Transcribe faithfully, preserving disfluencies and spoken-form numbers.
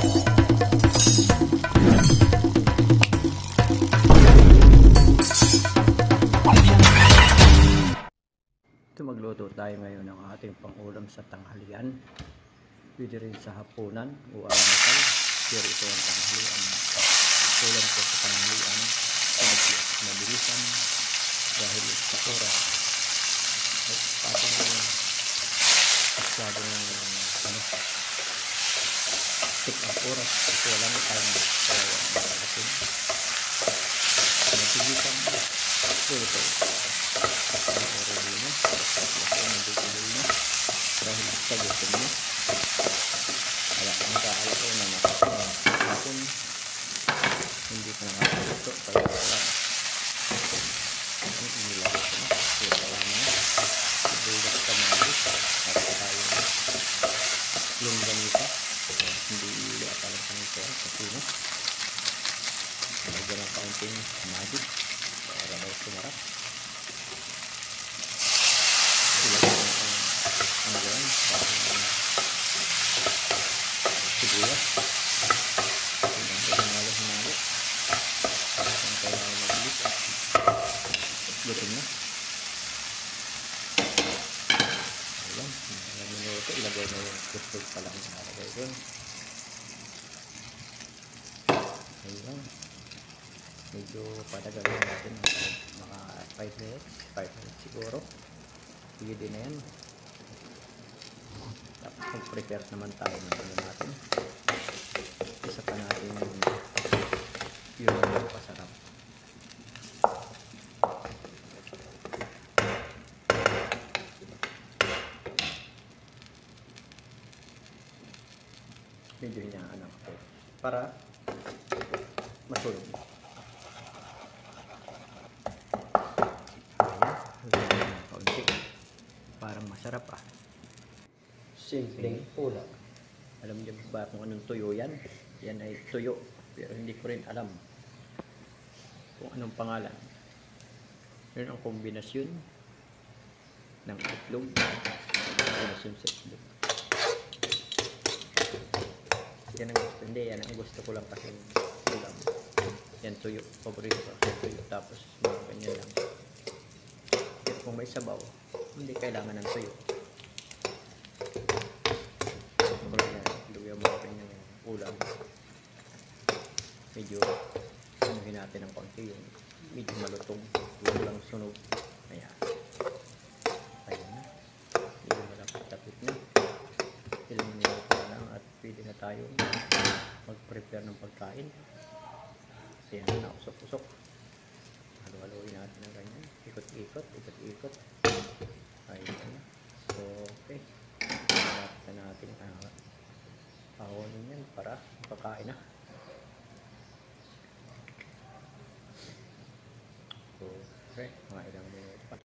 Ito, magluto tayo ngayon ng ating pangulam sa tanghalian. Pwede rin sa hapunan o almusal. Pero ito ang tanghalian. Ulam ko sa tanghalian. Mabilisan dahil sa oras. At pati na yung masyadong ano, tik ang oras. Kasi wala na tayong makalasin. Mabilisan ito ito. Dahil sa gusto mo kaya ang kaal ko na nakapun hindi ko nakapuluto kaya wala ang inilagay ko na kaya wala na ibugas kamalis at tayo longganisa hindi ili akalang kanito sa sino lagyan ng kaunting magic para daw sumarap ilagay ng ano yan, sibuyas hinalo hinalo parang kailangan mabilis gutom na ayan, minuto ilagay na yung kusog pa lang nalagay dun ayan medyo patagalin natin mga five minutes five minutes siguro sige din na yan. Tapos mag-prepare naman tayo ng ano natin. Isa pa natin yung yung pasarap. Medyo niya ano ako para masulog. Ayan, kaunti. Parang masarap ah. Simpleng ulam. Alam niyo ba kung anong tuyo yan? Yan ay tuyo. Pero hindi ko rin alam kung anong pangalan. Yun ang kombinasyon ng itlog. Kombinasyon sa itlog. Yan ang gusto. Hindi, yan ang gusto ko lang kasi ulam. Yan tuyo. Paborito ko kasi tuyo. Tapos mga ganyan lang. Pero kung may sabaw, hindi kailangan ng tuyo. Ulam medyo anuhin natin ng konti yung medyo malutong huwag lang sunog ayan ayan na medyo malapit-lapit na ilang minuto na lang at pwede na tayo mag prepare ng pagkain ayan na usok-usok halo-haloin natin ng ganyan ikot-ikot ikot-ikot ayan na so okay malapit na natin uh, pahunin yan para pagkain na. So, okay, mga ilang minuto pa.